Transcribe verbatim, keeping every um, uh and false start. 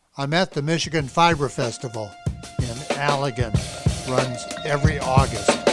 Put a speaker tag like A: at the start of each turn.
A: I'm at the Michigan Fiber Festival in Allegan. Runs every August.